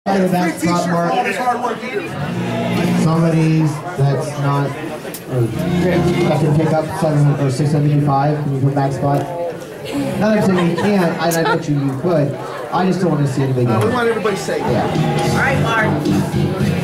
The back spot, Mark. Somebody that's not, that can pick up 700 or 675. Can you put back spot? Not I'm saying you can't, and I bet you could. I just don't want to see anybody. We want everybody safe. Yeah. All right, Mark.